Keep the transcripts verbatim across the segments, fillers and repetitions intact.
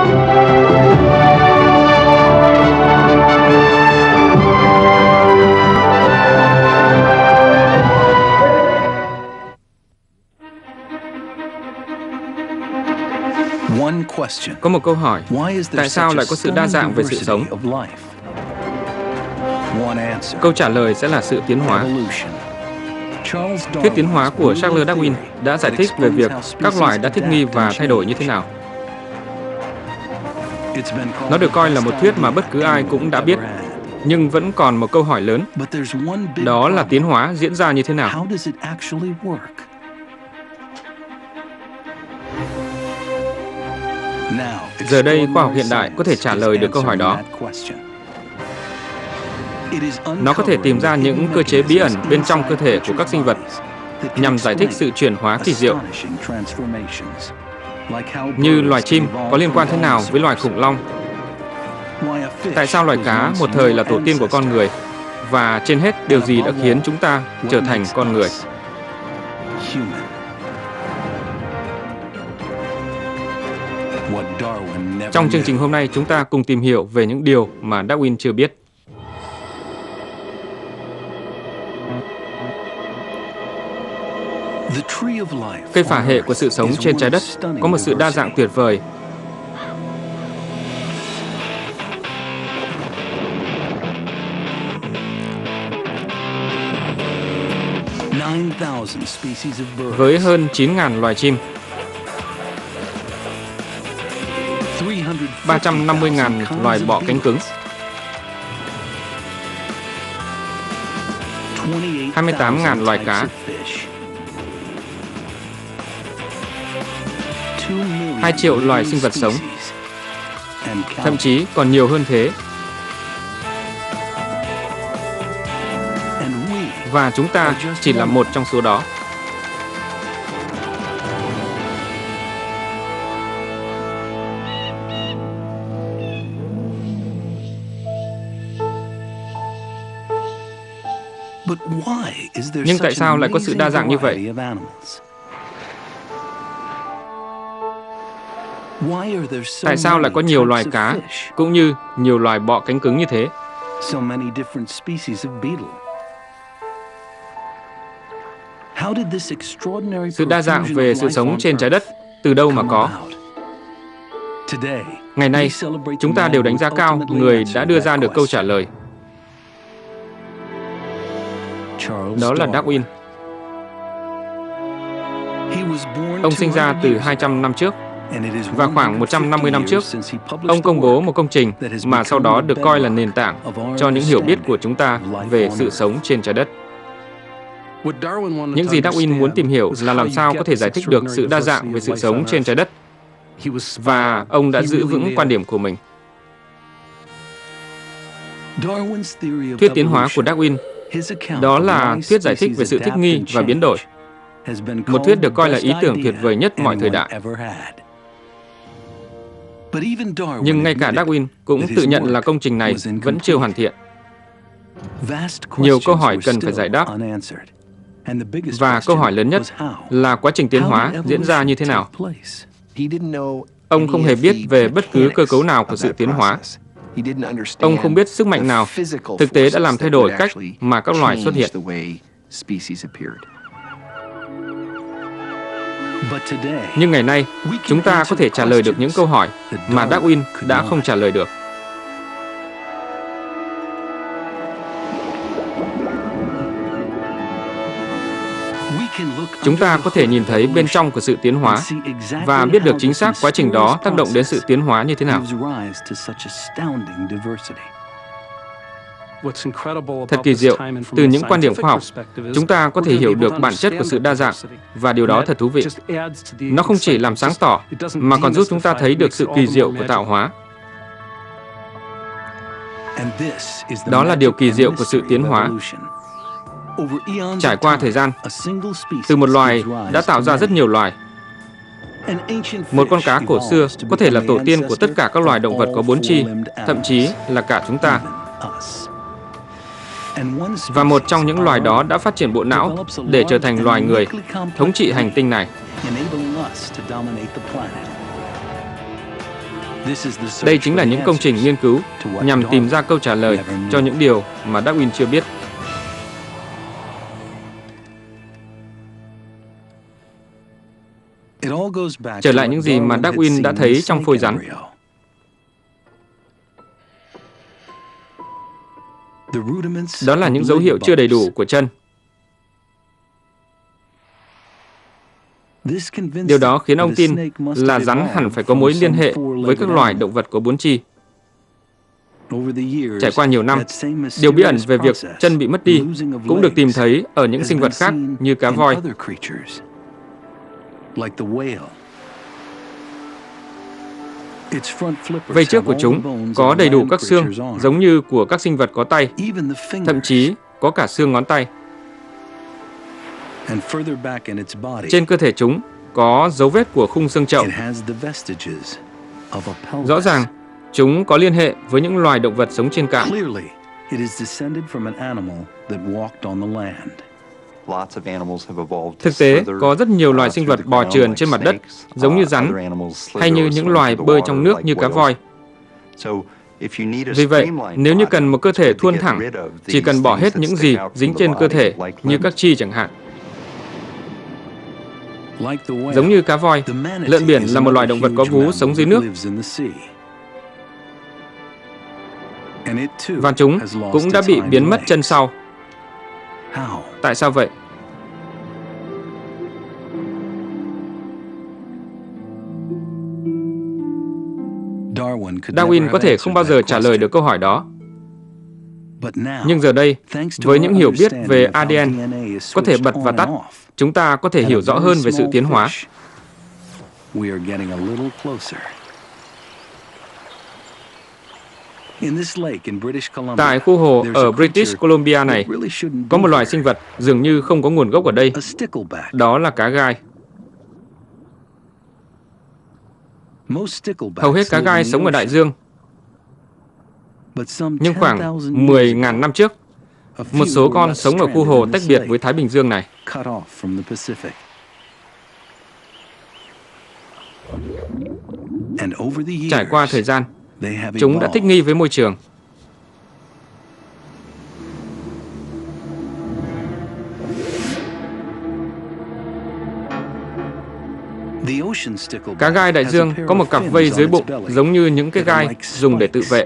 Có một câu hỏi, tại sao lại có sự đa dạng về sự sống? Câu trả lời sẽ là sự tiến hóa. Thuyết tiến hóa của Charles Darwin đã giải thích về việc các loài đã thích nghi và thay đổi như thế nào. Nó được coi là một thuyết mà bất cứ ai cũng đã biết, nhưng vẫn còn một câu hỏi lớn, đó là tiến hóa diễn ra như thế nào? Giờ đây, khoa học hiện đại có thể trả lời được câu hỏi đó. Nó có thể tìm ra những cơ chế bí ẩn bên trong cơ thể của các sinh vật nhằm giải thích sự chuyển hóa kỳ diệu. Như loài chim có liên quan thế nào với loài khủng long? Tại sao loài cá một thời là tổ tiên của con người? Và trên hết, điều gì đã khiến chúng ta trở thành con người? Trong chương trình hôm nay, chúng ta cùng tìm hiểu về những điều mà Darwin chưa biết. Cây phả hệ của sự sống trên trái đất có một sự đa dạng tuyệt vời. Với hơn chín nghìn loài chim, ba trăm năm mươi nghìn loài bọ cánh cứng, hai mươi tám nghìn loài cá, hai triệu loài sinh vật sống, thậm chí còn nhiều hơn thế. Và chúng ta chỉ là một trong số đó. Nhưng tại sao lại có sự đa dạng như vậy? Tại sao lại có nhiều loài cá, cũng như nhiều loài bọ cánh cứng như thế? Sự đa dạng về sự sống trên trái đất từ đâu mà có? Ngày nay, chúng ta đều đánh giá cao người đã đưa ra được câu trả lời. Đó là Darwin. Ông sinh ra từ hai trăm năm trước, và khoảng một trăm năm mươi năm trước, ông công bố một công trình mà sau đó được coi là nền tảng cho những hiểu biết của chúng ta về sự sống trên trái đất. Những gì Darwin muốn tìm hiểu là làm sao có thể giải thích được sự đa dạng về sự sống trên trái đất, và ông đã giữ vững quan điểm của mình. Thuyết tiến hóa của Darwin, đó là thuyết giải thích về sự thích nghi và biến đổi, một thuyết được coi là ý tưởng tuyệt vời nhất mọi thời đại. Nhưng ngay cả Darwin cũng tự nhận là công trình này vẫn chưa hoàn thiện. Nhiều câu hỏi cần phải giải đáp. Và câu hỏi lớn nhất là quá trình tiến hóa diễn ra như thế nào? Ông không hề biết về bất cứ cơ cấu nào của sự tiến hóa. Ông không biết sức mạnh nào thực tế đã làm thay đổi cách mà các loài xuất hiện. Nhưng ngày nay, chúng ta có thể trả lời được những câu hỏi mà Darwin đã không trả lời được. Chúng ta có thể nhìn thấy bên trong của sự tiến hóa và biết được chính xác quá trình đó tác động đến sự tiến hóa như thế nào. Thật kỳ diệu, từ những quan điểm khoa học, chúng ta có thể hiểu được bản chất của sự đa dạng, và điều đó thật thú vị. Nó không chỉ làm sáng tỏ, mà còn giúp chúng ta thấy được sự kỳ diệu của tạo hóa. Đó là điều kỳ diệu của sự tiến hóa. Trải qua thời gian, từ một loài đã tạo ra rất nhiều loài. Một con cá cổ xưa có thể là tổ tiên của tất cả các loài động vật có bốn chi, thậm chí là cả chúng ta. Và một trong những loài đó đã phát triển bộ não để trở thành loài người, thống trị hành tinh này. Đây chính là những công trình nghiên cứu nhằm tìm ra câu trả lời cho những điều mà Darwin chưa biết. Trở lại những gì mà Darwin đã thấy trong phôi rắn. Đó là những dấu hiệu chưa đầy đủ của chân. Điều đó khiến ông tin là rắn hẳn phải có mối liên hệ với các loài động vật có bốn chi. Trải qua nhiều năm, điều bí ẩn về việc chân bị mất đi cũng được tìm thấy ở những sinh vật khác như cá voi. Vây trước của chúng có đầy đủ các xương giống như của các sinh vật có tay, thậm chí có cả xương ngón tay. Trên cơ thể chúng có dấu vết của khung xương chậu. Rõ ràng, chúng có liên hệ với những loài động vật sống trên cạn. Thực tế, có rất nhiều loài sinh vật bò trườn trên mặt đất, giống như rắn, hay như những loài bơi trong nước như cá voi. Vì vậy, nếu như cần một cơ thể thuôn thẳng, chỉ cần bỏ hết những gì dính trên cơ thể, như các chi chẳng hạn. Giống như cá voi, lợn biển là một loài động vật có vú sống dưới nước. Và chúng cũng đã bị biến mất chân sau. Tại sao vậy? Darwin có thể không bao giờ trả lời được câu hỏi đó. Nhưng giờ đây, với những hiểu biết về a đê en có thể bật và tắt, chúng ta có thể hiểu rõ hơn về sự tiến hóa. Tại khu hồ ở British Columbia này, có một loài sinh vật dường như không có nguồn gốc ở đây. Đó là cá gai. Hầu hết cá gai sống ở đại dương. Nhưng khoảng mười nghìn năm trước, một số con sống ở khu hồ tách biệt với Thái Bình Dương này. Trải qua thời gian, chúng đã thích nghi với môi trường. Cá gai đại dương có một cặp vây dưới bụng giống như những cái gai dùng để tự vệ.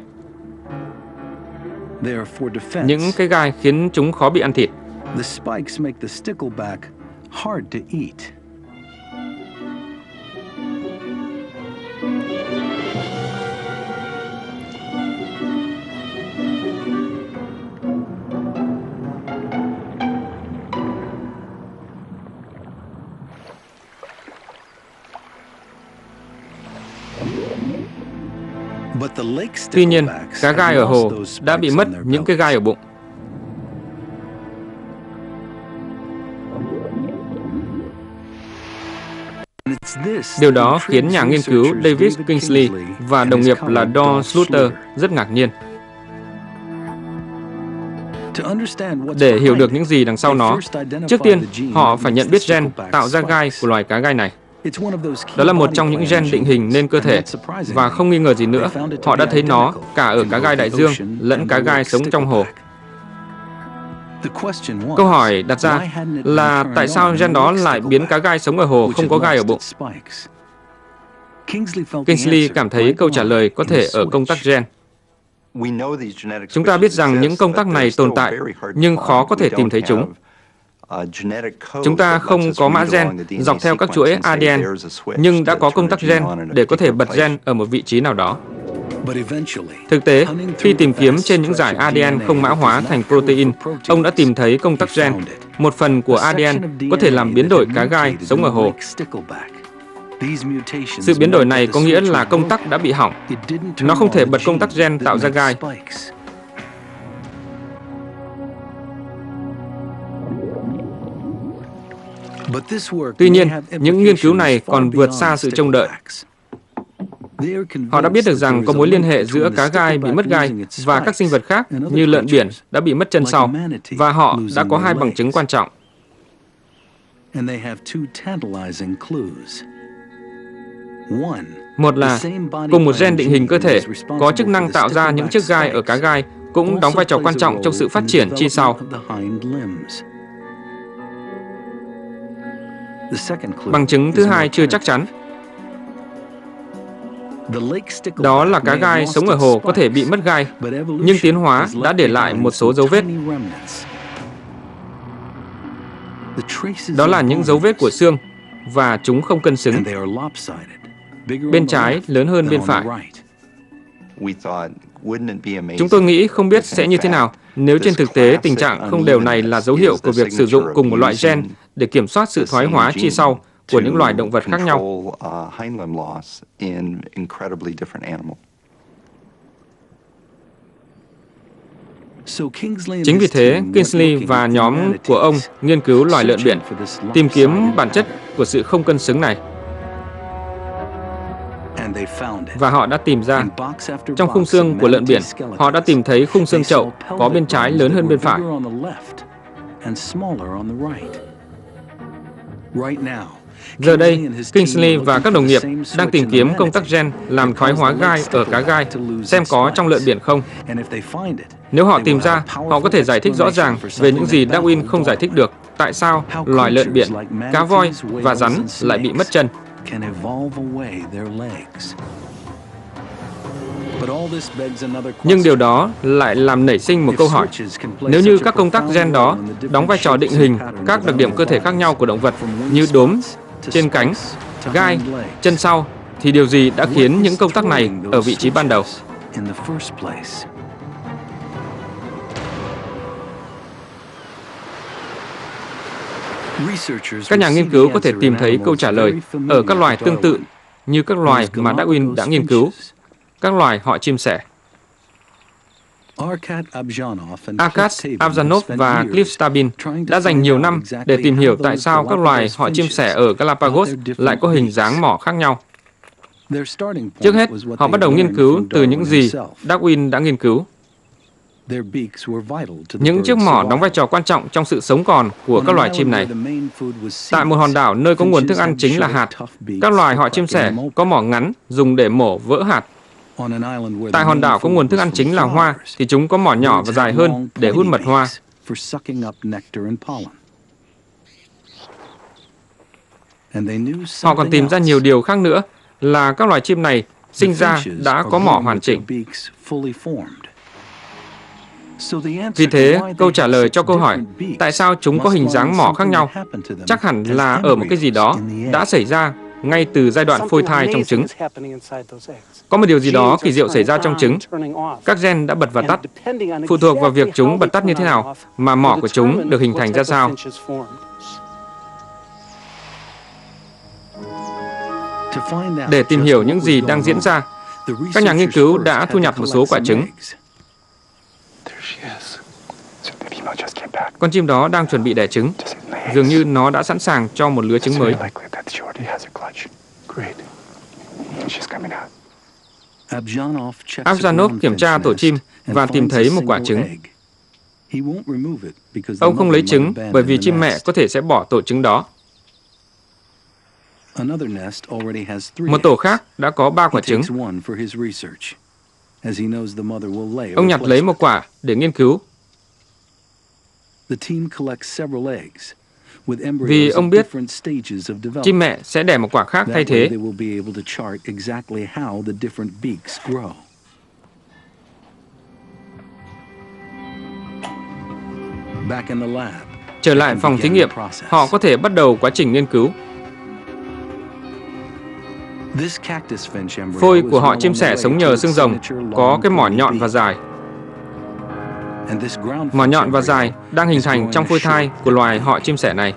Những cái gai khiến chúng khó bị ăn thịt. Tuy nhiên, cá gai ở hồ đã bị mất những cái gai ở bụng. Điều đó khiến nhà nghiên cứu David Kingsley và đồng nghiệp là Don Sluter rất ngạc nhiên. Để hiểu được những gì đằng sau nó, trước tiên họ phải nhận biết gen tạo ra gai của loài cá gai này. Đó là một trong những gen định hình nên cơ thể, và không nghi ngờ gì nữa, họ đã thấy nó cả ở cá gai đại dương lẫn cá gai sống trong hồ. Câu hỏi đặt ra là tại sao gen đó lại biến cá gai sống ở hồ không có gai ở bụng? Kingsley cảm thấy câu trả lời có thể ở công tắc gen. Chúng ta biết rằng những công tắc này tồn tại, nhưng khó có thể tìm thấy chúng. Chúng ta không có mã gen dọc theo các chuỗi a đê en, nhưng đã có công tắc gen để có thể bật gen ở một vị trí nào đó. Thực tế, khi tìm kiếm trên những giải a đê en không mã hóa thành protein, ông đã tìm thấy công tắc gen. Một phần của a đê en có thể làm biến đổi cá gai sống ở hồ. Sự biến đổi này có nghĩa là công tắc đã bị hỏng. Nó không thể bật công tắc gen tạo ra gai. Tuy nhiên, những nghiên cứu này còn vượt xa sự trông đợi. Họ đã biết được rằng có mối liên hệ giữa cá gai bị mất gai và các sinh vật khác như lợn biển đã bị mất chân sau, và họ đã có hai bằng chứng quan trọng. Một là cùng một gen định hình cơ thể có chức năng tạo ra những chiếc gai ở cá gai cũng đóng vai trò quan trọng trong sự phát triển chi sau. Bằng chứng thứ hai chưa chắc chắn. Đó là cá gai sống ở hồ có thể bị mất gai, nhưng tiến hóa đã để lại một số dấu vết. Đó là những dấu vết của xương, và chúng không cân xứng. Bên trái lớn hơn bên phải. Chúng tôi nghĩ không biết sẽ như thế nào nếu trên thực tế tình trạng không đều này là dấu hiệu của việc sử dụng cùng một loại gen để kiểm soát sự thoái hóa chi sau của những loài động vật khác nhau. Chính vì thế, Kingsley và nhóm của ông nghiên cứu loài lợn biển, tìm kiếm bản chất của sự không cân xứng này. Và họ đã tìm ra, trong khung xương của lợn biển, họ đã tìm thấy khung xương chậu có bên trái lớn hơn bên phải. Giờ đây, Kingsley và các đồng nghiệp đang tìm kiếm công tắc gen làm thoái hóa gai ở cá gai, xem có trong lợn biển không. Nếu họ tìm ra, họ có thể giải thích rõ ràng về những gì Darwin không giải thích được, tại sao loài lợn biển, cá voi và rắn lại bị mất chân. Nhưng điều đó lại làm nảy sinh một câu hỏi. Nếu như các công tắc gen đó đóng vai trò định hình các đặc điểm cơ thể khác nhau của động vật như đốm trên cánh, gai, chân sau, thì điều gì đã khiến những công tắc này ở vị trí ban đầu? Các nhà nghiên cứu có thể tìm thấy câu trả lời ở các loài tương tự như các loài mà Darwin đã nghiên cứu, các loài họ chim sẻ. Arkat Abzhanov và Cliff Stabin đã dành nhiều năm để tìm hiểu tại sao các loài họ chim sẻ ở Galapagos lại có hình dáng mỏ khác nhau. Trước hết, họ bắt đầu nghiên cứu từ những gì Darwin đã nghiên cứu. Những chiếc mỏ đóng vai trò quan trọng trong sự sống còn của các loài chim này. Tại một hòn đảo nơi có nguồn thức ăn chính là hạt, các loài họ chim sẻ có mỏ ngắn dùng để mổ vỡ hạt. Tại hòn đảo có nguồn thức ăn chính là hoa, thì chúng có mỏ nhỏ và dài hơn để hút mật hoa. Họ còn tìm ra nhiều điều khác nữa, là các loài chim này sinh ra đã có mỏ hoàn chỉnh. Vì thế, câu trả lời cho câu hỏi tại sao chúng có hình dáng mỏ khác nhau chắc hẳn là ở một cái gì đó đã xảy ra ngay từ giai đoạn phôi thai trong trứng. Có một điều gì đó kỳ diệu xảy ra trong trứng. Các gen đã bật và tắt, phụ thuộc vào việc chúng bật tắt như thế nào mà mỏ của chúng được hình thành ra sao. Để tìm hiểu những gì đang diễn ra, các nhà nghiên cứu đã thu nhặt một số quả trứng. Con chim đó đang chuẩn bị đẻ trứng. Dường như nó đã sẵn sàng cho một lứa trứng mới. Abzhanov kiểm tra tổ chim và tìm thấy một quả trứng. Ông không lấy trứng bởi vì chim mẹ có thể sẽ bỏ tổ trứng đó. Một tổ khác đã có ba quả trứng. Ông nhặt lấy một quả để nghiên cứu. Vì ông biết chim mẹ sẽ đẻ một quả khác thay thế. Trở lại phòng thí nghiệm, họ có thể bắt đầu quá trình nghiên cứu. Phôi của họ chim sẻ sống nhờ xương rồng có cái mỏ nhọn và dài. Mỏ nhọn và dài đang hình thành trong phôi thai của loài họ chim sẻ này.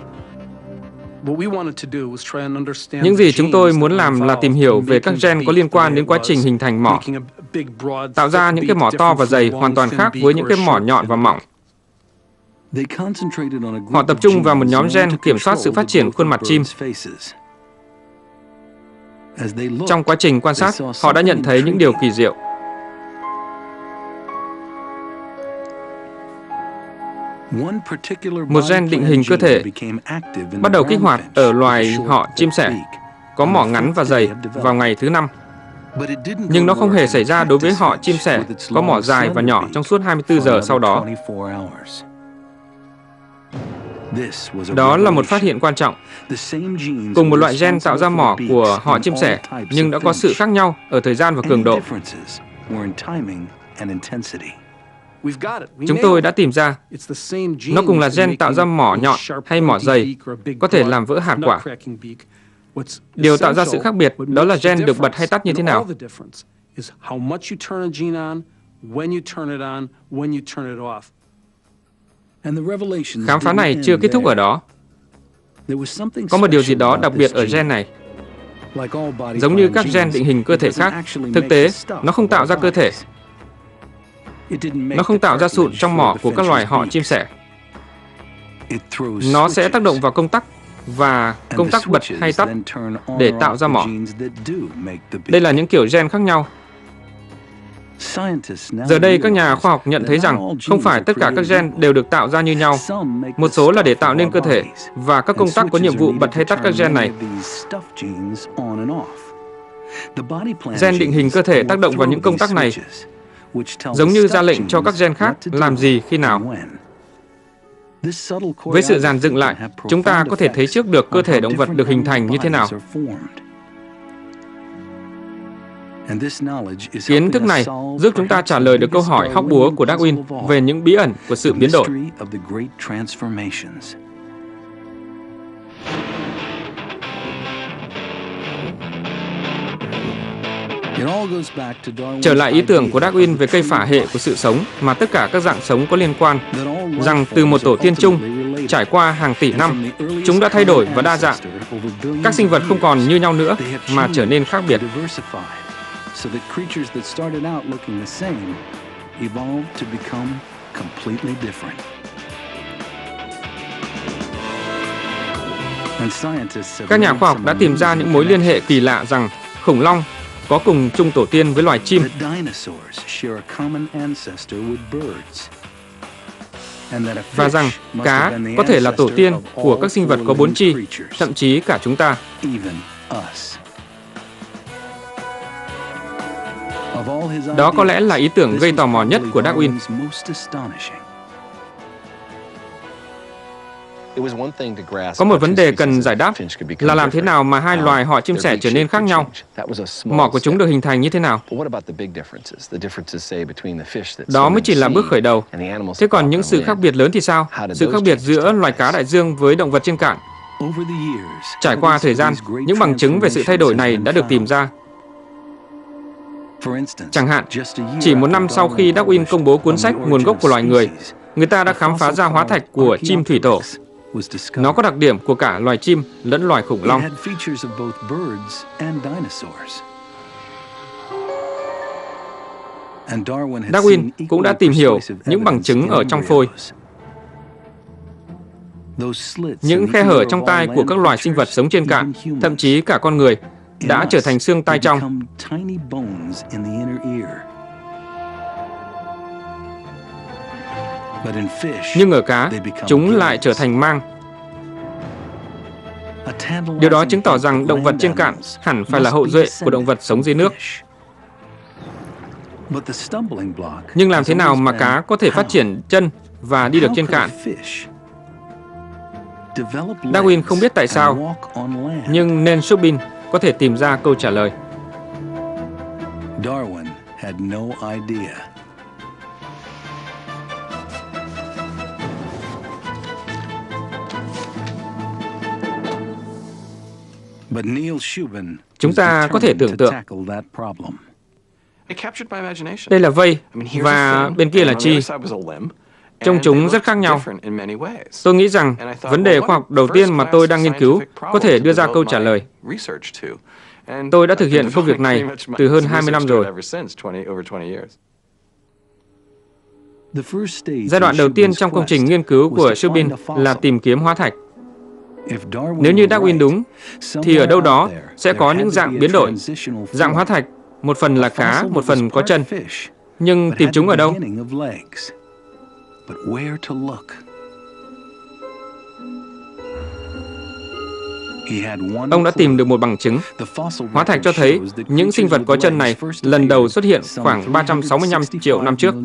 Những gì chúng tôi muốn làm là tìm hiểu về các gen có liên quan đến quá trình hình thành mỏ, tạo ra những cái mỏ to và dày hoàn toàn khác với những cái mỏ nhọn và mỏng. Họ tập trung vào một nhóm gen kiểm soát sự phát triển khuôn mặt chim. Trong quá trình quan sát, họ đã nhận thấy những điều kỳ diệu. Một gen định hình cơ thể bắt đầu kích hoạt ở loài họ chim sẻ. có mỏ ngắn và dày vào ngày thứ năm. Nhưng nó không hề xảy ra đối với họ chim sẻ có mỏ dài và nhỏ trong suốt hai mươi tư giờ sau đó. Đó là một phát hiện quan trọng. Cùng một loại gen tạo ra mỏ của họ chim sẻ, nhưng đã có sự khác nhau ở thời gian và cường độ. Chúng tôi đã tìm ra, nó cùng là gen tạo ra mỏ nhọn hay mỏ dày, có thể làm vỡ hạt quả. Điều tạo ra sự khác biệt đó là gen được bật hay tắt như thế nào. Khám phá này chưa kết thúc ở đó. Có một điều gì đó đặc biệt ở gen này. Giống như các gen định hình cơ thể khác, thực tế, nó không tạo ra cơ thể. Nó không tạo ra sụn trong mỏ của các loài họ chim sẻ. Nó sẽ tác động vào công tắc và công tắc bật hay tắt để tạo ra mỏ. Đây là những kiểu gen khác nhau. Giờ đây các nhà khoa học nhận thấy rằng không phải tất cả các gen đều được tạo ra như nhau. Một số là để tạo nên cơ thể, và các công tắc có nhiệm vụ bật hay tắt các gen này. Gen định hình cơ thể tác động vào những công tắc này, giống như ra lệnh cho các gen khác làm gì khi nào. Với sự dàn dựng lại, chúng ta có thể thấy trước được cơ thể động vật được hình thành như thế nào. Kiến thức này giúp chúng ta trả lời được câu hỏi hóc búa của Darwin về những bí ẩn của sự biến đổi. Trở lại ý tưởng của Darwin về cây phả hệ của sự sống mà tất cả các dạng sống có liên quan, rằng từ một tổ tiên chung, trải qua hàng tỷ năm, chúng đã thay đổi và đa dạng. Các sinh vật không còn như nhau nữa, mà trở nên khác biệt. So that creatures that started out looking the same evolved to become completely different. Các nhà khoa học đã tìm ra những mối liên hệ kỳ lạ rằng khủng long có cùng chung tổ tiên với loài chim, và rằng cá có thể là tổ tiên của các sinh vật có bốn chi, thậm chí cả chúng ta. Đó có lẽ là ý tưởng gây tò mò nhất của Darwin. Có một vấn đề cần giải đáp là làm thế nào mà hai loài họ chim sẻ trở nên khác nhau. Mỏ của chúng được hình thành như thế nào? Đó mới chỉ là bước khởi đầu. Thế còn những sự khác biệt lớn thì sao? Sự khác biệt giữa loài cá đại dương với động vật trên cạn. Trải qua thời gian, những bằng chứng về sự thay đổi này đã được tìm ra. Chẳng hạn, chỉ một năm sau khi Darwin công bố cuốn sách Nguồn gốc của loài người, người ta đã khám phá ra hóa thạch của chim thủy tổ. Nó có đặc điểm của cả loài chim lẫn loài khủng long. Darwin cũng đã tìm hiểu những bằng chứng ở trong phôi. Những khe hở trong tai của các loài sinh vật sống trên cạn, thậm chí cả con người, đã trở thành xương tai trong. Nhưng ở cá, chúng lại trở thành mang. Điều đó chứng tỏ rằng động vật trên cạn hẳn phải là hậu duệ của động vật sống dưới nước. Nhưng làm thế nào mà cá có thể phát triển chân và đi được trên cạn? Darwin không biết tại sao, nhưng Neil Shubin có thể tìm ra câu trả lời. Darwin had no idea. But Neil Shubin Chúng ta có thể tưởng tượng. Đây là vây, và bên kia là chi. Trông chúng rất khác nhau. Tôi nghĩ rằng vấn đề khoa học đầu tiên mà tôi đang nghiên cứu có thể đưa ra câu trả lời. Tôi đã thực hiện công việc này từ hơn hai mươi năm rồi. Giai đoạn đầu tiên trong công trình nghiên cứu của Shubin là tìm kiếm hóa thạch. Nếu như Darwin đúng, thì ở đâu đó sẽ có những dạng biến đổi. Dạng hóa thạch, một phần là cá, một phần có chân. Nhưng tìm chúng ở đâu? Ông đã tìm được một bằng chứng. Hóa thạch cho thấy những sinh vật có chân này lần đầu xuất hiện khoảng ba trăm sáu mươi lăm triệu năm trước.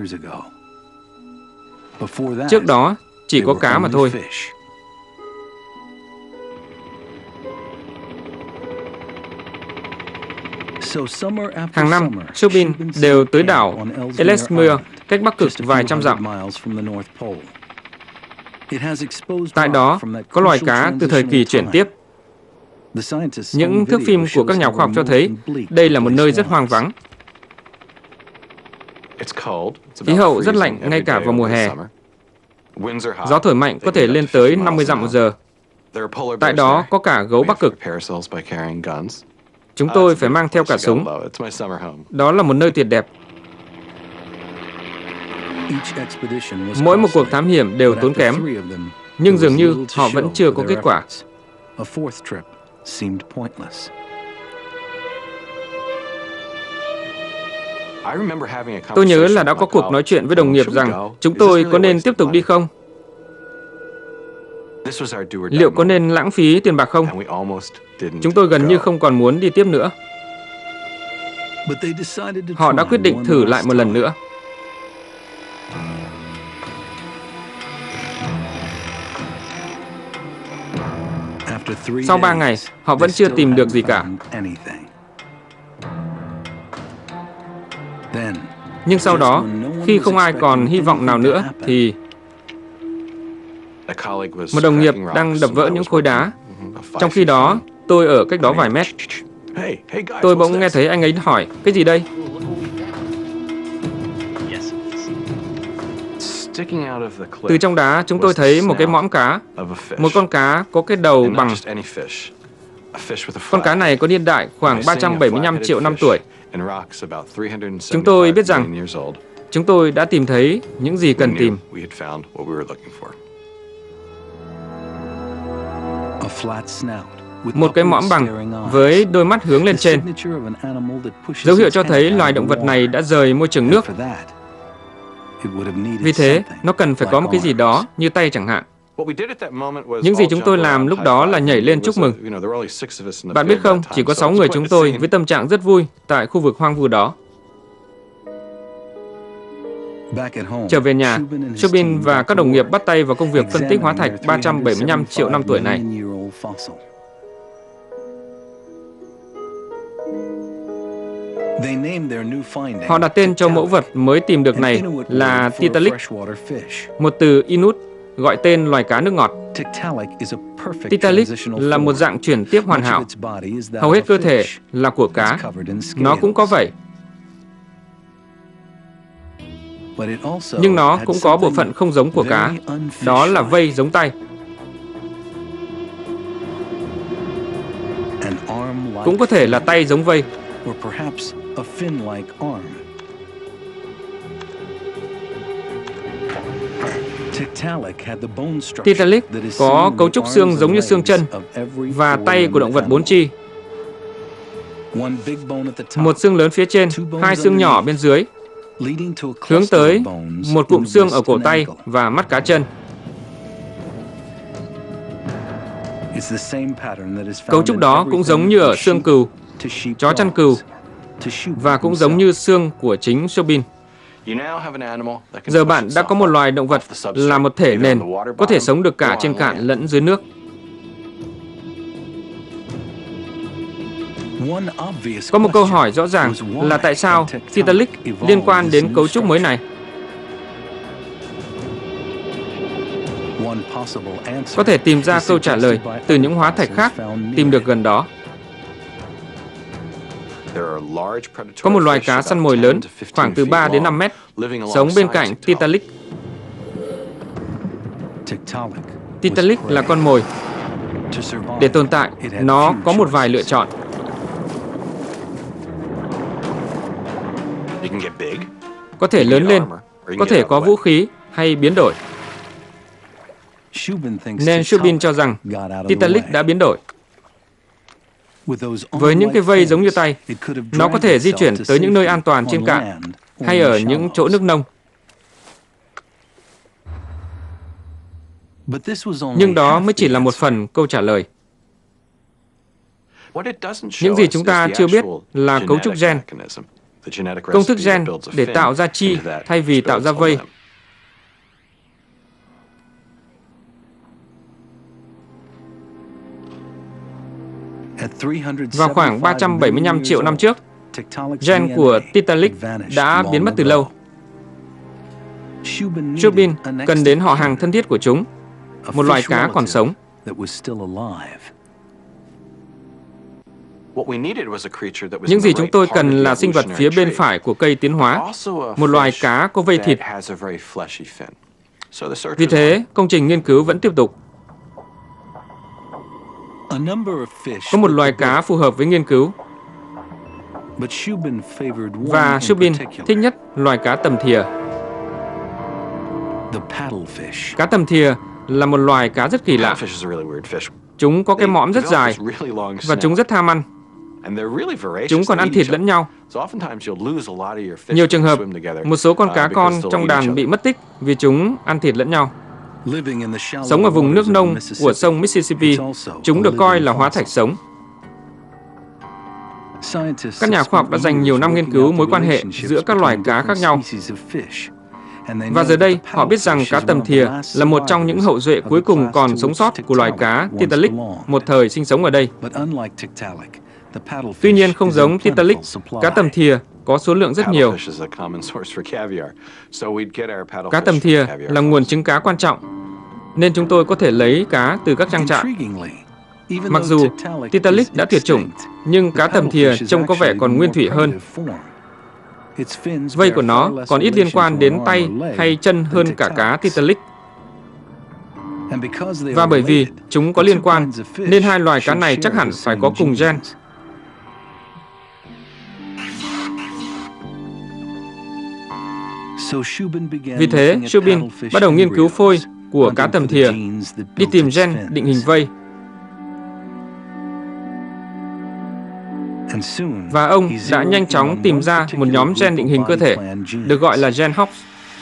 Trước đó, chỉ có cá mà thôi. Hàng năm, Shubin đều tới đảo Ellesmere, cách Bắc Cực vài trăm dặm. Tại đó, có loài cá từ thời kỳ chuyển tiếp. Những thước phim của các nhà khoa học cho thấy đây là một nơi rất hoang vắng. Khí hậu rất lạnh ngay cả vào mùa hè. Gió thổi mạnh có thể lên tới năm mươi dặm một giờ. Tại đó có cả gấu Bắc Cực. Chúng tôi phải mang theo cả súng. Đó là một nơi tuyệt đẹp. Mỗi một cuộc thám hiểm đều tốn kém, nhưng dường như họ vẫn chưa có kết quả. Tôi nhớ là đã có cuộc nói chuyện với đồng nghiệp rằng chúng tôi có nên tiếp tục đi không? Liệu có nên lãng phí tiền bạc không? Chúng tôi gần như không còn muốn đi tiếp nữa. Họ đã quyết định thử lại một lần nữa. Sau ba ngày, họ vẫn chưa tìm được gì cả. Nhưng sau đó, khi không ai còn hy vọng nào nữa, thì một đồng nghiệp đang đập vỡ những khối đá. Trong khi đó, tôi ở cách đó vài mét. Tôi bỗng nghe thấy anh ấy hỏi, cái gì đây? Từ trong đá, chúng tôi thấy một cái mõm cá. Một con cá có cái đầu bằng. Con cá này có niên đại khoảng ba trăm bảy mươi lăm triệu năm tuổi. Chúng tôi biết rằng chúng tôi đã tìm thấy những gì cần tìm. Một cái mõm bằng với đôi mắt hướng lên trên. Dấu hiệu cho thấy loài động vật này đã rời môi trường nước. Vì thế, nó cần phải có một cái gì đó, như tay chẳng hạn. Những gì chúng tôi làm lúc đó là nhảy lên chúc mừng. Bạn biết không, chỉ có sáu người chúng tôi với tâm trạng rất vui tại khu vực hoang vu đó. Trở về nhà, Shubin và các đồng nghiệp bắt tay vào công việc phân tích hóa thạch ba trăm bảy mươi lăm triệu năm tuổi này. Họ đặt tên cho mẫu vật mới tìm được này là Tiktaalik, một từ Inuit gọi tên loài cá nước ngọt. Tiktaalik là một dạng chuyển tiếp hoàn hảo. Hầu hết cơ thể là của cá. Nó cũng có vảy. Nhưng nó cũng có bộ phận không giống của cá. Đó là vây giống tay. Cũng có thể là tay giống vây. Tiktaalik có cấu trúc xương giống như xương chân và tay của động vật bốn chi. Một xương lớn phía trên, hai xương nhỏ bên dưới, hướng tới một cụm xương ở cổ tay và mắt cá chân. Cấu trúc đó cũng giống như ở xương cừu, chó chăn cừu, và cũng giống như xương của chính Shubin. Giờ bạn đã có một loài động vật là một thể nền, có thể sống được cả trên cạn lẫn dưới nước. Có một câu hỏi rõ ràng là tại sao Tiktaalik liên quan đến cấu trúc mới này? Có thể tìm ra câu trả lời từ những hóa thạch khác tìm được gần đó. Có một loài cá săn mồi lớn, khoảng từ ba đến năm mét, sống bên cạnh Tiktaalik. Tiktaalik là con mồi. Để tồn tại, nó có một vài lựa chọn. Có thể lớn lên, có thể có vũ khí hay biến đổi. Nên Shubin cho rằng Tiktaalik đã biến đổi. Với những cái vây giống như tay, nó có thể di chuyển tới những nơi an toàn trên cạn hay ở những chỗ nước nông. Nhưng đó mới chỉ là một phần câu trả lời. Những gì chúng ta chưa biết là cấu trúc gen, công thức gen để tạo ra chi thay vì tạo ra vây. Vào khoảng ba trăm bảy mươi lăm triệu năm trước, gen của Tiktaalik đã biến mất từ lâu. Shubin cần đến họ hàng thân thiết của chúng, một loài cá còn sống. Những gì chúng tôi cần là sinh vật phía bên phải của cây tiến hóa, một loài cá có vây thịt. Vì thế, công trình nghiên cứu vẫn tiếp tục. Có một loài cá phù hợp với nghiên cứu, và Shubin thích nhất loài cá tầm thìa. Cá tầm thìa là một loài cá rất kỳ lạ. Chúng có cái mõm rất dài và chúng rất tham ăn. Chúng còn ăn thịt lẫn nhau. Nhiều trường hợp, một số con cá con trong đàn bị mất tích vì chúng ăn thịt lẫn nhau. Sống ở vùng nước nông của sông Mississippi, chúng được coi là hóa thạch sống. Các nhà khoa học đã dành nhiều năm nghiên cứu mối quan hệ giữa các loài cá khác nhau. Và giờ đây, họ biết rằng cá tầm thìa là một trong những hậu duệ cuối cùng còn sống sót của loài cá Tiktaalik, một thời sinh sống ở đây. Tuy nhiên, không giống Tiktaalik, cá tầm thìa có số lượng rất nhiều. Cá tầm thìa là nguồn trứng cá quan trọng, nên chúng tôi có thể lấy cá từ các trang trại. Mặc dù Tiktaalik đã tuyệt chủng, nhưng cá tầm thìa trông có vẻ còn nguyên thủy hơn. Vây của nó còn ít liên quan đến tay hay chân hơn cả cá Tiktaalik. Và bởi vì chúng có liên quan, nên hai loài cá này chắc hẳn phải có cùng gen. Vì thế, Shubin bắt đầu nghiên cứu phôi của cá tầm thìa, đi tìm gen định hình vây. Và ông đã nhanh chóng tìm ra một nhóm gen định hình cơ thể, được gọi là gen Hox.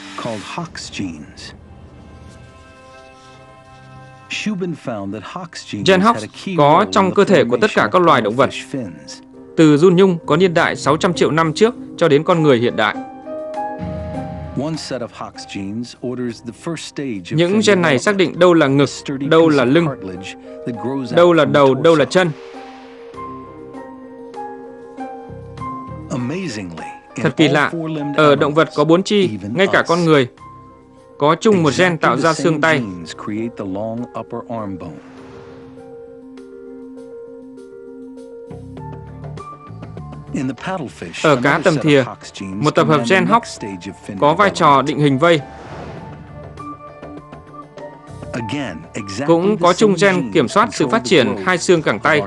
Gen Hox có trong cơ thể của tất cả các loài động vật, từ giun nhung có niên đại sáu trăm triệu năm trước cho đến con người hiện đại. Những gen này xác định đâu là ngực, đâu là lưng, đâu là đầu, đâu là chân. Thật kỳ lạ, ở động vật có bốn chi, ngay cả con người, có chung một gen tạo ra xương tay. Ở cá tầm thìa, một tập hợp gen Hox có vai trò định hình vây. Cũng có chung gen kiểm soát sự phát triển hai xương cẳng tay.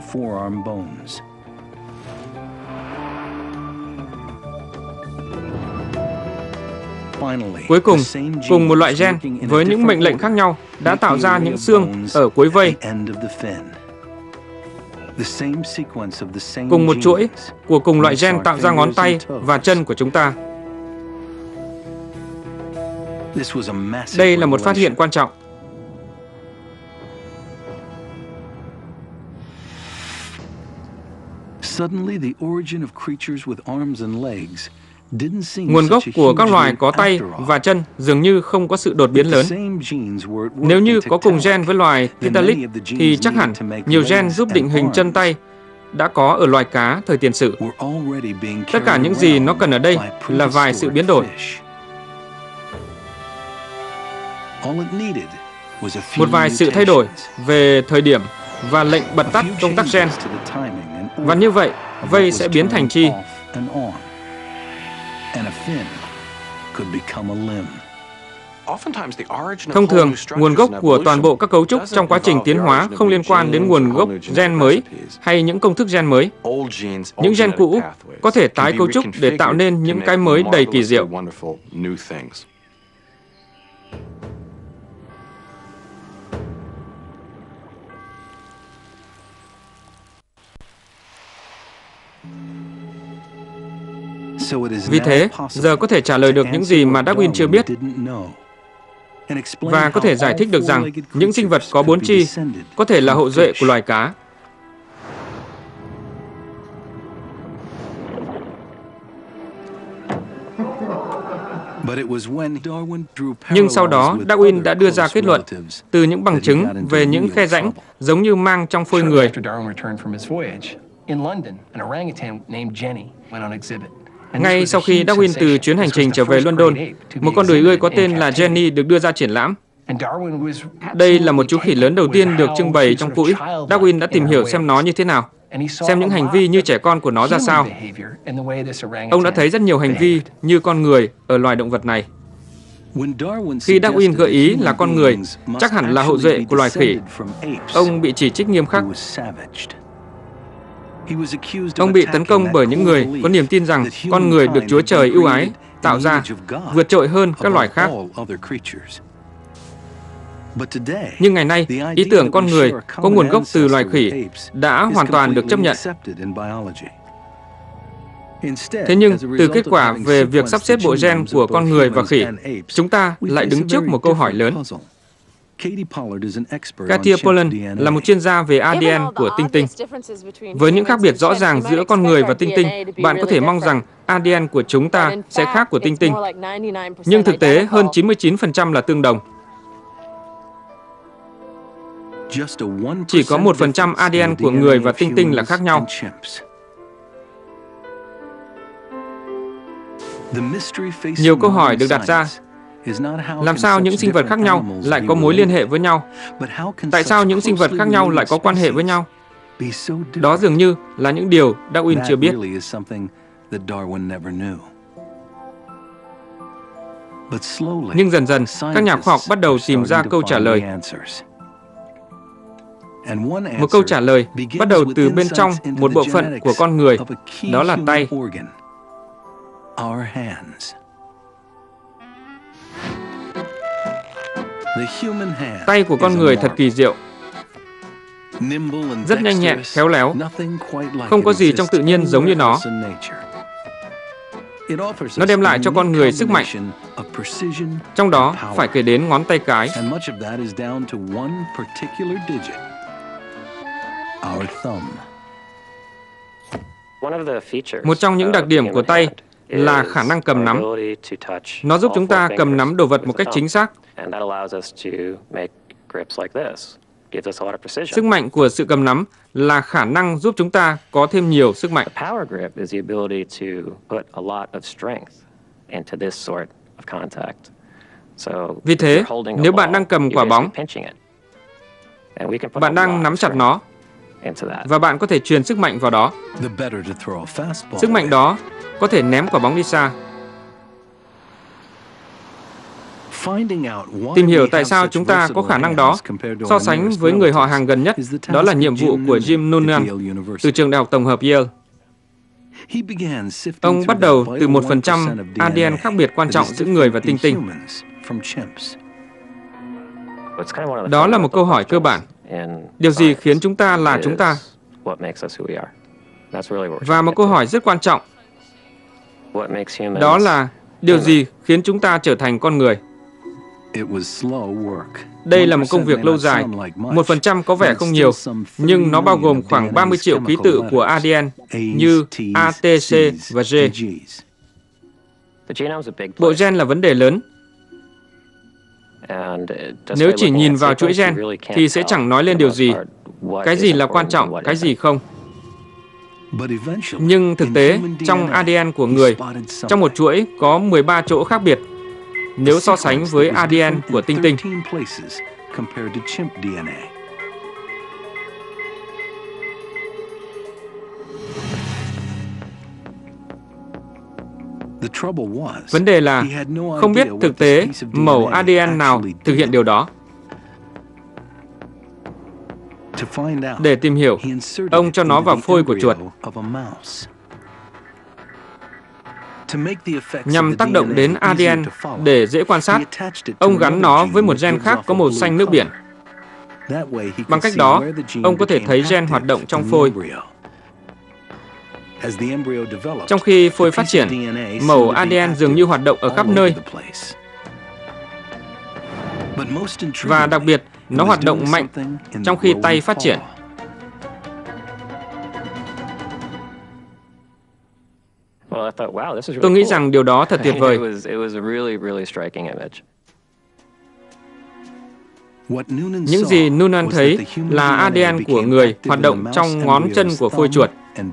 Cuối cùng, cùng một loại gen với những mệnh lệnh khác nhau đã tạo ra những xương ở cuối vây. Cùng một chuỗi của cùng loại gen tạo ra ngón tay và chân của chúng ta. Đây là một phát hiện quan trọng. Nguồn gốc của các loài có tay và chân dường như không có sự đột biến lớn. Nếu như có cùng gen với loài Tiktaalik, thì chắc hẳn nhiều gen giúp định hình chân tay đã có ở loài cá thời tiền sử. Tất cả những gì nó cần ở đây là vài sự biến đổi. Một vài sự thay đổi về thời điểm và lệnh bật tắt công tắc gen. Và như vậy, vây sẽ biến thành chi. Thông thường, nguồn gốc của toàn bộ các cấu trúc trong quá trình tiến hóa không liên quan đến nguồn gốc gen mới hay những công thức gen mới. Những gen cũ có thể tái cấu trúc để tạo nên những cái mới đầy kỳ diệu. Vì thế, giờ có thể trả lời được những gì mà Darwin chưa biết, và có thể giải thích được rằng những sinh vật có bốn chi có thể là hậu duệ của loài cá. Nhưng sau đó, Darwin đã đưa ra kết luận từ những bằng chứng về những khe rãnh giống như mang trong phôi người. Ngay sau khi Darwin từ chuyến hành trình trở về London, một con đười ươi có tên là Jenny được đưa ra triển lãm. Đây là một chú khỉ lớn đầu tiên được trưng bày trong cũi. Darwin đã tìm hiểu xem nó như thế nào, xem những hành vi như trẻ con của nó ra sao. Ông đã thấy rất nhiều hành vi như con người ở loài động vật này. Khi Darwin gợi ý là con người chắc hẳn là hậu duệ của loài khỉ, ông bị chỉ trích nghiêm khắc. Ông bị tấn công bởi những người có niềm tin rằng con người được Chúa Trời ưu ái tạo ra, vượt trội hơn các loài khác. Nhưng ngày nay, ý tưởng con người có nguồn gốc từ loài khỉ đã hoàn toàn được chấp nhận. Thế nhưng, từ kết quả về việc sắp xếp bộ gen của con người và khỉ, chúng ta lại đứng trước một câu hỏi lớn. Katia Pollan là một chuyên gia về a đê en của tinh tinh. Với những khác biệt rõ ràng giữa con người và tinh tinh, bạn có thể mong rằng a đê en của chúng ta sẽ khác của tinh tinh. Nhưng thực tế, hơn chín mươi chín phần trăm là tương đồng. Chỉ có một phần trăm a đê en của người và tinh tinh là khác nhau. Nhiều câu hỏi được đặt ra. Làm sao những sinh vật khác nhau lại có mối liên hệ với nhau? Tại sao những sinh vật khác nhau lại có quan hệ với nhau? Đó dường như là những điều Darwin chưa biết. Nhưng dần dần, các nhà khoa học bắt đầu tìm ra câu trả lời. Một câu trả lời bắt đầu từ bên trong một bộ phận của con người, đó là tay. Tay của con người thật kỳ diệu, rất nhanh nhẹn, khéo léo, không có gì trong tự nhiên giống như nó. Nó đem lại cho con người sức mạnh, trong đó phải kể đến ngón tay cái. Một trong những đặc điểm của tay là khả năng cầm nắm. Nó giúp chúng ta cầm nắm đồ vật một cách chính xác. Sức mạnh của sự cầm nắm là khả năng giúp chúng ta có thêm nhiều sức mạnh. Vì thế, nếu bạn đang cầm quả bóng, bạn đang nắm chặt nó, và bạn có thể truyền sức mạnh vào đó. Sức mạnh đó có thể ném quả bóng đi xa. Tìm hiểu tại sao chúng ta có khả năng đó so sánh với người họ hàng gần nhất, đó là nhiệm vụ của Jim Noonan từ trường đại học tổng hợp Yale. Ông bắt đầu từ một phần trăm a đê en khác biệt quan trọng giữa người và tinh tinh. Đó là một câu hỏi cơ bản. Điều gì khiến chúng ta là chúng ta? Và một câu hỏi rất quan trọng. Đó là điều gì khiến chúng ta trở thành con người? Đây là một công việc lâu dài. Một phần trăm có vẻ không nhiều, nhưng nó bao gồm khoảng ba mươi triệu ký tự của a đê en như A, T, C và G. Bộ gen là vấn đề lớn. Nếu chỉ nhìn vào chuỗi gen thì sẽ chẳng nói lên điều gì. Cái gì là quan trọng, cái gì không. Nhưng thực tế, trong a đê en của người, trong một chuỗi có mười ba chỗ khác biệt, nếu so sánh với a đê en của tinh tinh. Vấn đề là không biết thực tế mẩu a đê en nào thực hiện điều đó. Để tìm hiểu, ông cho nó vào phôi của chuột. Nhằm tác động đến a đê en để dễ quan sát, ông gắn nó với một gen khác có màu xanh nước biển. Bằng cách đó, ông có thể thấy gen hoạt động trong phôi. Trong khi phôi phát triển, mẩu a đê en dường như hoạt động ở khắp nơi. Và đặc biệt, nó hoạt động mạnh trong khi tay phát triển. Tôi nghĩ rằng điều đó thật tuyệt vời. Những gì Noonan thấy là a đê en của người hoạt động trong ngón chân của phôi chuột.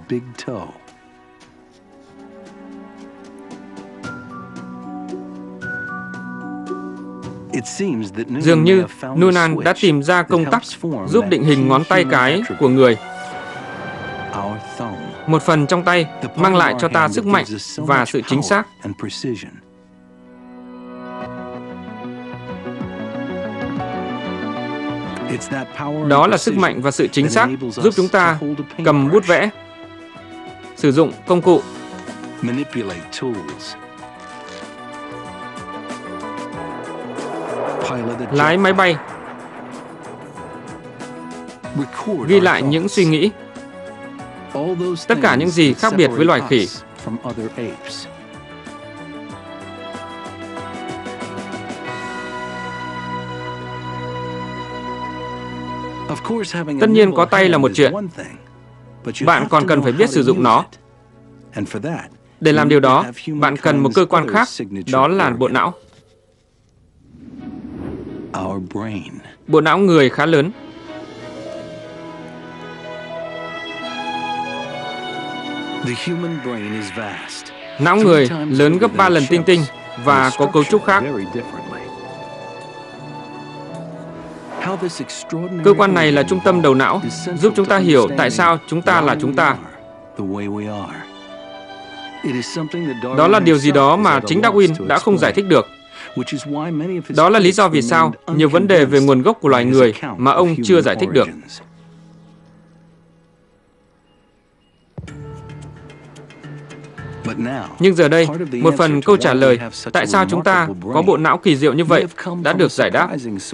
Dường như Noonan đã tìm ra công tắc giúp định hình ngón tay cái của người. Một phần trong tay mang lại cho ta sức mạnh và sự chính xác. Đó là sức mạnh và sự chính xác giúp chúng ta cầm bút vẽ, sử dụng công cụ, lái máy bay, ghi lại những suy nghĩ. Tất cả những gì khác biệt với loài khỉ. Tất nhiên có tay là một chuyện. Bạn còn cần phải biết sử dụng nó. Để làm điều đó, bạn cần một cơ quan khác, đó là bộ não. Bộ não người khá lớn. Não người lớn gấp ba lần tinh tinh và có cấu trúc khác. Cơ quan này là trung tâm đầu não, giúp chúng ta hiểu tại sao chúng ta là chúng ta. Đó là điều gì đó mà chính Darwin đã không giải thích được. Đó là lý do vì sao nhiều vấn đề về nguồn gốc của loài người mà ông chưa giải thích được. Nhưng giờ đây, một phần câu trả lời tại sao chúng ta có bộ não kỳ diệu như vậy đã được giải đáp.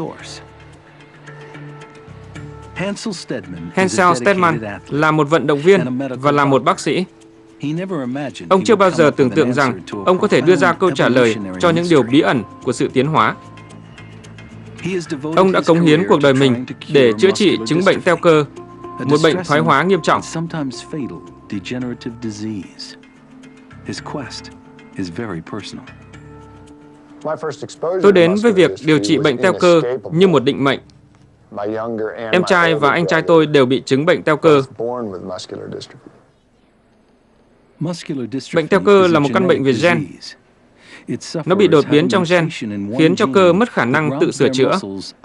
Hensel Stedman là một vận động viên và là một bác sĩ. Ông chưa bao giờ tưởng tượng rằng ông có thể đưa ra câu trả lời cho những điều bí ẩn của sự tiến hóa. Ông đã cống hiến cuộc đời mình để chữa trị chứng bệnh teo cơ, một bệnh thoái hóa nghiêm trọng. Tôi đến với việc điều trị bệnh teo cơ như một định mệnh. Em trai và anh trai tôi đều bị chứng bệnh teo cơ. Bệnh teo cơ là một căn bệnh về gen. Nó bị đột biến trong gen, khiến cho cơ mất khả năng tự sửa chữa.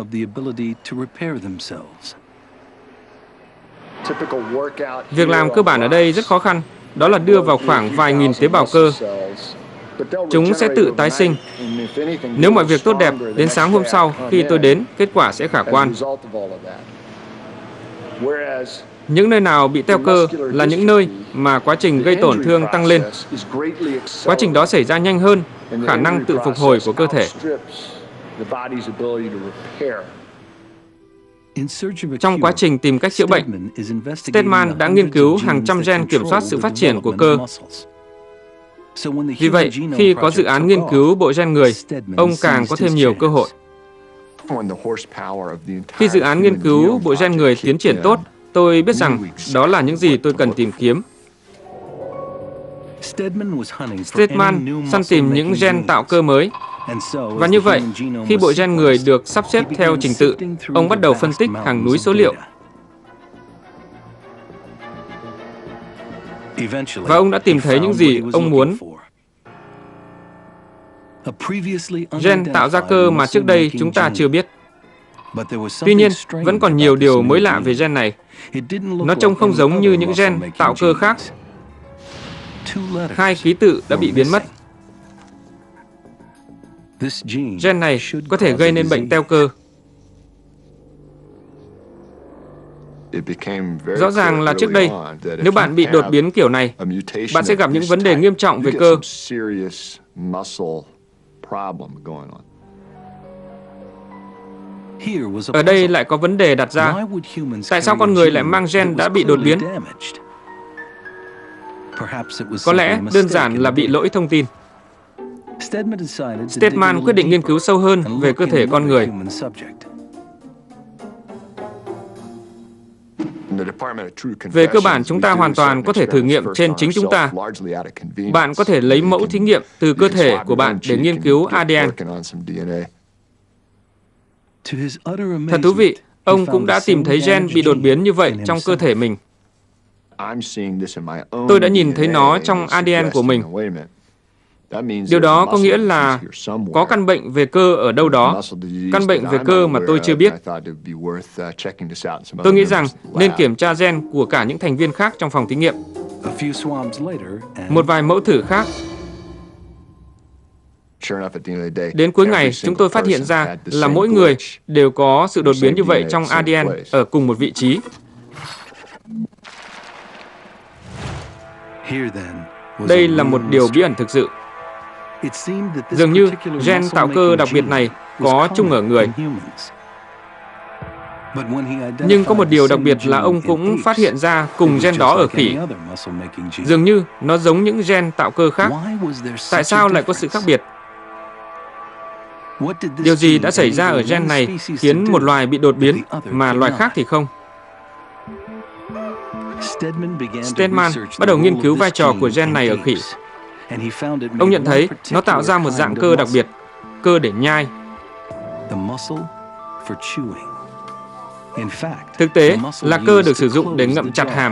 Việc làm cơ bản ở đây rất khó khăn, đó là đưa vào khoảng vài nghìn tế bào cơ. Chúng sẽ tự tái sinh. Nếu mọi việc tốt đẹp, đến sáng hôm sau khi tôi đến, kết quả sẽ khả quan. Những nơi nào bị teo cơ là những nơi mà quá trình gây tổn thương tăng lên. Quá trình đó xảy ra nhanh hơn khả năng tự phục hồi của cơ thể. Trong quá trình tìm cách chữa bệnh, Stedman đã nghiên cứu hàng trăm gen kiểm soát sự phát triển của cơ. Vì vậy, khi có dự án nghiên cứu bộ gen người, ông càng có thêm nhiều cơ hội. Khi dự án nghiên cứu bộ gen người tiến triển tốt, tôi biết rằng đó là những gì tôi cần tìm kiếm. Stedman săn tìm những gen tạo cơ mới. Và như vậy, khi bộ gen người được sắp xếp theo trình tự, ông bắt đầu phân tích hàng núi số liệu. Và ông đã tìm thấy những gì ông muốn. Gen tạo ra cơ mà trước đây chúng ta chưa biết. Tuy nhiên, vẫn còn nhiều điều mới lạ về gen này. Nó trông không giống như những gen tạo cơ khác. Hai ký tự đã bị biến mất. Gen này có thể gây nên bệnh teo cơ. Rõ ràng là trước đây, nếu bạn bị đột biến kiểu này, bạn sẽ gặp những vấn đề nghiêm trọng về cơ. Ở đây lại có vấn đề đặt ra. Tại sao con người lại mang gen đã bị đột biến? Có lẽ đơn giản là bị lỗi thông tin. Stedman quyết định nghiên cứu sâu hơn về cơ thể con người. Về cơ bản, chúng ta hoàn toàn có thể thử nghiệm trên chính chúng ta. Bạn có thể lấy mẫu thí nghiệm từ cơ thể của bạn để nghiên cứu a đê en. Thật thú vị, ông cũng đã tìm thấy gen bị đột biến như vậy trong cơ thể mình. Tôi đã nhìn thấy nó trong a đê en của mình. Điều đó có nghĩa là có căn bệnh về cơ ở đâu đó, căn bệnh về cơ mà tôi chưa biết. Tôi nghĩ rằng nên kiểm tra gen của cả những thành viên khác trong phòng thí nghiệm. Một vài mẫu thử khác. Đến cuối ngày, chúng tôi phát hiện ra là mỗi người đều có sự đột biến như vậy trong a đê en ở cùng một vị trí. Đây là một điều bí ẩn thực sự. Dường như gen tạo cơ đặc biệt này có chung ở người. Nhưng có một điều đặc biệt là ông cũng phát hiện ra cùng gen đó ở khỉ. Dường như nó giống những gen tạo cơ khác. Tại sao lại có sự khác biệt? Điều gì đã xảy ra ở gen này khiến một loài bị đột biến mà loài khác thì không? Stedman bắt đầu nghiên cứu vai trò của gen này ở khỉ. Ông nhận thấy nó tạo ra một dạng cơ đặc biệt, cơ để nhai. Thực tế là cơ được sử dụng để ngậm chặt hàm.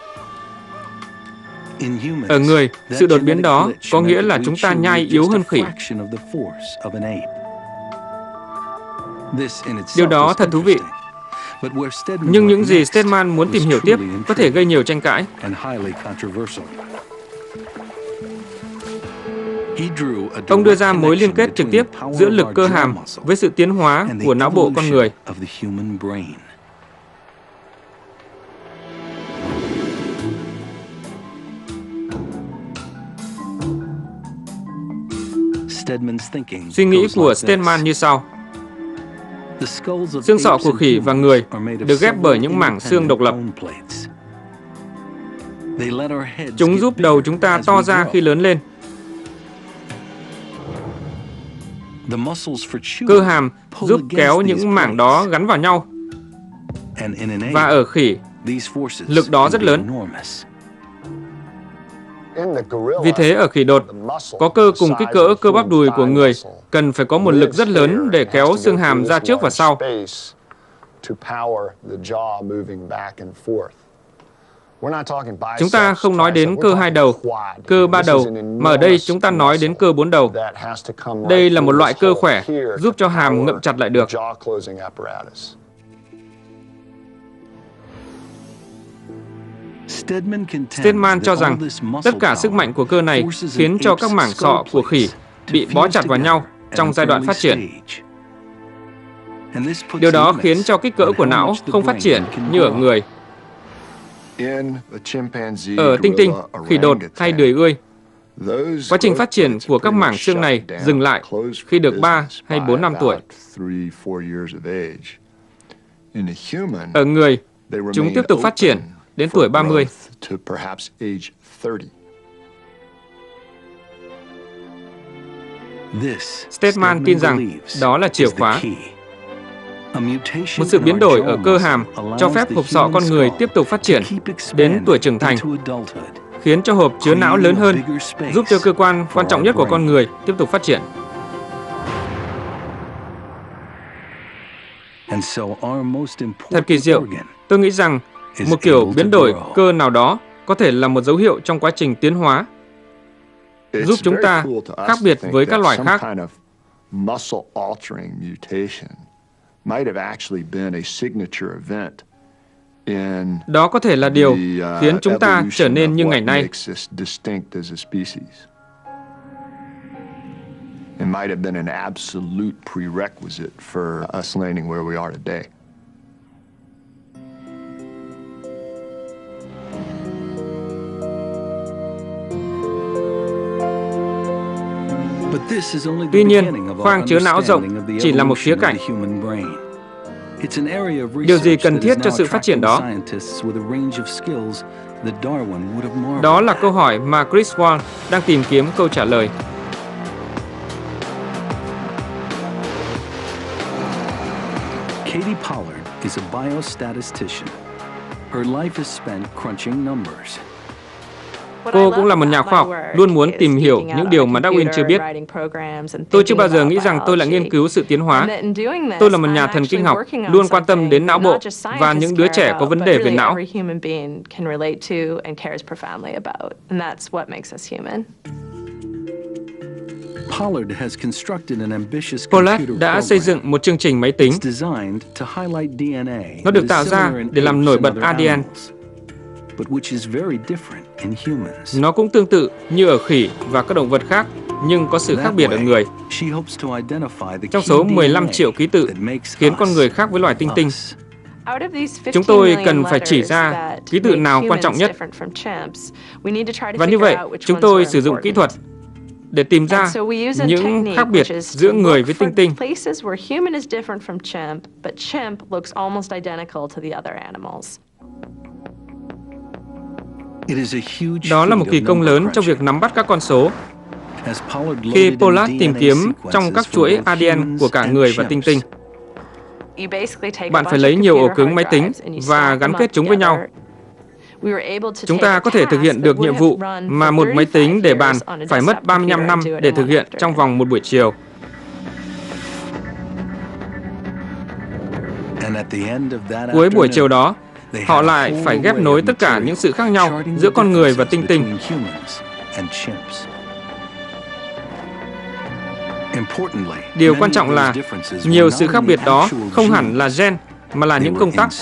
Ở người, sự đột biến đó có nghĩa là chúng ta nhai yếu hơn khỉ. Điều đó thật thú vị. Nhưng những gì Stedman muốn tìm hiểu tiếp có thể gây nhiều tranh cãi. Ông đưa ra mối liên kết trực tiếp giữa lực cơ hàm với sự tiến hóa của não bộ con người. Suy nghĩ của Stedman như sau. Xương sọ của khỉ và người được ghép bởi những mảng xương độc lập. Chúng giúp đầu chúng ta to ra khi lớn lên. Cơ hàm giúp kéo những mảng đó gắn vào nhau. Và ở khỉ, lực đó rất lớn. Vì thế ở khỉ đột, có cơ cùng kích cỡ cơ bắp đùi của người cần phải có một lực rất lớn để kéo xương hàm ra trước và sau. Chúng ta không nói đến cơ hai đầu, cơ ba đầu, mà ở đây chúng ta nói đến cơ bốn đầu. Đây là một loại cơ khỏe, giúp cho hàm ngậm chặt lại được. Stedman cho rằng tất cả sức mạnh của cơ này khiến cho các mảng sọ của khỉ bị bó chặt vào nhau trong giai đoạn phát triển. Điều đó khiến cho kích cỡ của não không phát triển như ở người. Ở tinh tinh, khỉ đột hay đười ươi, quá trình phát triển của các mảng xương này dừng lại khi được ba hay bốn năm tuổi. Ở người, chúng tiếp tục phát triển đến tuổi ba mươi. Stedman tin rằng đó là chìa khóa. Một sự biến đổi ở cơ hàm cho phép hộp sọ con người tiếp tục phát triển đến tuổi trưởng thành, khiến cho hộp chứa não lớn hơn, giúp cho cơ quan quan trọng nhất của con người tiếp tục phát triển. Thật kỳ diệu, tôi nghĩ rằng một kiểu biến đổi cơ nào đó có thể là một dấu hiệu trong quá trình tiến hóa, giúp chúng ta khác biệt với các loài khác. Đó có thể là điều khiến chúng ta trở nên như ngày nay. It might have been an absolute prerequisite for us landing where we are today. Tuy nhiên, khoang chứa não rộng chỉ là một khía cạnh. Điều gì cần thiết cho sự phát triển đó? Đó là câu hỏi mà Chris Wall đang tìm kiếm câu trả lời. Katie Pollard is a biostatistician. Her life is spent crunching numbers. Cô cũng là một nhà khoa học, luôn muốn tìm hiểu những điều mà Darwin chưa biết. Tôi chưa bao giờ nghĩ rằng tôi lại nghiên cứu sự tiến hóa. Tôi là một nhà thần kinh học, luôn quan tâm đến não bộ và những đứa trẻ có vấn đề về não. Pollard đã xây dựng một chương trình máy tính. Nó được tạo ra để làm nổi bật a đê en. Nó cũng tương tự như ở khỉ và các động vật khác, nhưng có sự khác biệt ở người. Trong số mười lăm triệu ký tự khiến con người khác với loài tinh tinh, chúng tôi cần phải chỉ ra ký tự nào quan trọng nhất. Và như vậy, chúng tôi sử dụng kỹ thuật để tìm ra những khác biệt giữa người với tinh tinh. Đó là một kỳ công lớn trong việc nắm bắt các con số. Khi Pollard tìm kiếm trong các chuỗi a đê en của cả người và tinh tinh, bạn phải lấy nhiều ổ cứng máy tính và gắn kết chúng với nhau. Chúng ta có thể thực hiện được nhiệm vụ mà một máy tính để bàn phải mất ba mươi lăm năm để thực hiện trong vòng một buổi chiều. Cuối buổi chiều đó, họ lại phải ghép nối tất cả những sự khác nhau giữa con người và tinh tinh. Điều quan trọng là nhiều sự khác biệt đó không hẳn là gen, mà là những công tắc.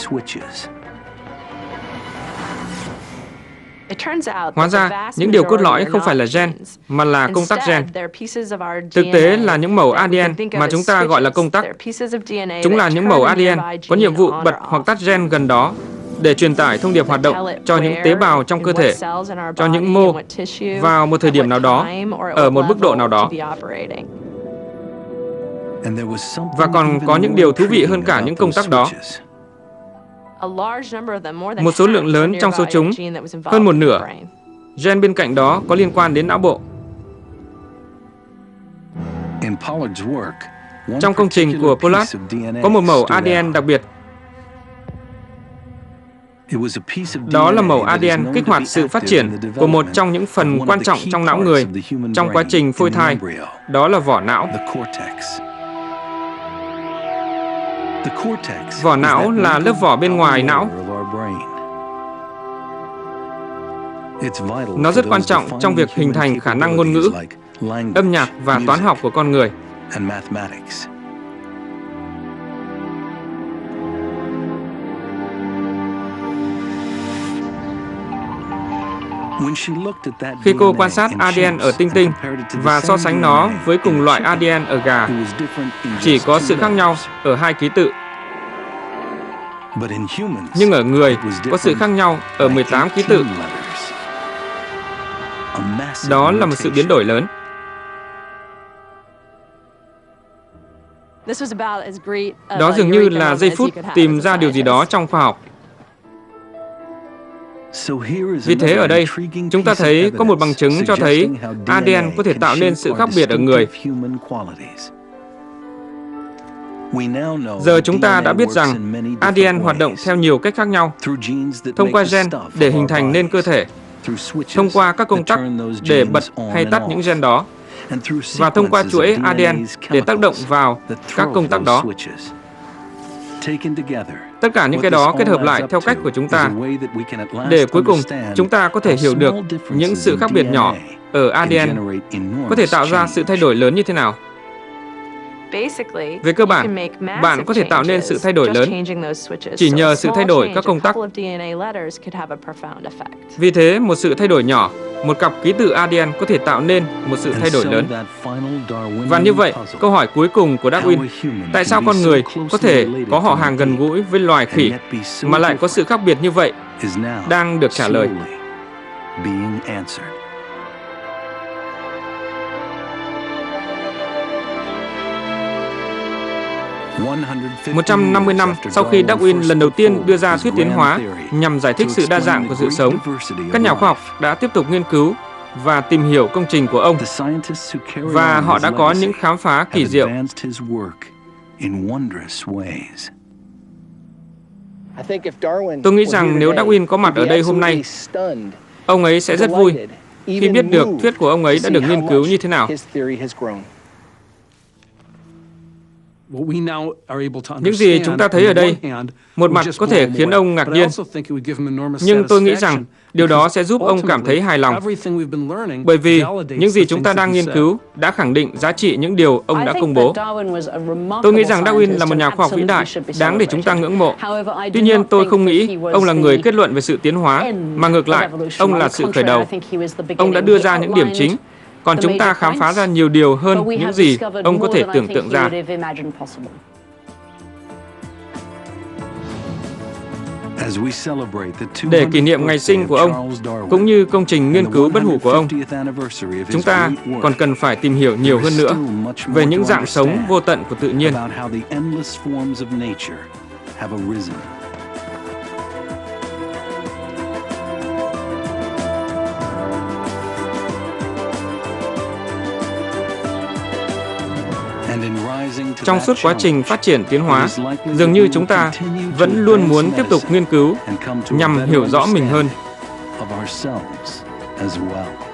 Hóa ra, những điều cốt lõi không phải là gen, mà là công tắc gen. Thực tế là những mẩu a đê en mà chúng ta gọi là công tắc. Chúng là những mẩu a đê en có nhiệm vụ bật hoặc tắt gen gần đó để truyền tải thông điệp hoạt động cho những tế bào trong cơ thể, cho những mô vào một thời điểm nào đó, ở một mức độ nào đó. Và còn có những điều thú vị hơn cả những công tắc đó. Một số lượng lớn trong số chúng, hơn một nửa, gen bên cạnh đó có liên quan đến não bộ. Trong công trình của Pollard, có một mẩu a đê en đặc biệt. Đó là mẩu a đê en kích hoạt sự phát triển của một trong những phần quan trọng trong não người trong quá trình phôi thai. Đó là vỏ não. Vỏ não là lớp vỏ bên ngoài não. Nó rất quan trọng trong việc hình thành khả năng ngôn ngữ, âm nhạc và toán học của con người. Khi cô quan sát a đê en ở tinh tinh và so sánh nó với cùng loại a đê en ở gà, chỉ có sự khác nhau ở hai ký tự. Nhưng ở người có sự khác nhau ở mười tám ký tự. Đó là một sự biến đổi lớn. Đó dường như là giây phút tìm ra điều gì đó trong khoa học. Vì thế ở đây, chúng ta thấy có một bằng chứng cho thấy a đê en có thể tạo nên sự khác biệt ở người. Giờ chúng ta đã biết rằng a đê en hoạt động theo nhiều cách khác nhau, thông qua gen để hình thành nên cơ thể, thông qua các công tắc để bật hay tắt những gen đó, và thông qua chuỗi a đê en để tác động vào các công tắc đó. Tất cả những cái đó kết hợp lại theo cách của chúng ta, để cuối cùng chúng ta có thể hiểu được những sự khác biệt nhỏ ở a đê en có thể tạo ra sự thay đổi lớn như thế nào. Về cơ bản, bạn có thể tạo nên sự thay đổi lớn chỉ nhờ sự thay đổi các công tắc. Vì thế, một sự thay đổi nhỏ, một cặp ký tự a đê en có thể tạo nên một sự thay đổi lớn. Và như vậy, câu hỏi cuối cùng của Darwin, tại sao con người có thể có họ hàng gần gũi với loài khỉ mà lại có sự khác biệt như vậy, đang được trả lời. một trăm năm mươi năm sau khi Darwin lần đầu tiên đưa ra thuyết tiến hóa nhằm giải thích sự đa dạng của sự sống, các nhà khoa học đã tiếp tục nghiên cứu và tìm hiểu công trình của ông, và họ đã có những khám phá kỳ diệu. Tôi nghĩ rằng nếu Darwin có mặt ở đây hôm nay, ông ấy sẽ rất vui khi biết được thuyết của ông ấy đã được nghiên cứu như thế nào. Những gì chúng ta thấy ở đây, một mặt có thể khiến ông ngạc nhiên, nhưng tôi nghĩ rằng điều đó sẽ giúp ông cảm thấy hài lòng, bởi vì những gì chúng ta đang nghiên cứu đã khẳng định giá trị những điều ông đã công bố. Tôi nghĩ rằng Darwin là một nhà khoa học vĩ đại, đáng để chúng ta ngưỡng mộ. Tuy nhiên, tôi không nghĩ ông là người kết luận về sự tiến hóa, mà ngược lại, ông là sự khởi đầu. Ông đã đưa ra những điểm chính, còn chúng ta khám phá ra nhiều điều hơn những gì ông có thể tưởng tượng ra. Để kỷ niệm ngày sinh của ông, cũng như công trình nghiên cứu bất hủ của ông, chúng ta còn cần phải tìm hiểu nhiều hơn nữa về những dạng sống vô tận của tự nhiên. Trong suốt quá trình phát triển tiến hóa, dường như chúng ta vẫn luôn muốn tiếp tục nghiên cứu nhằm hiểu rõ mình hơn.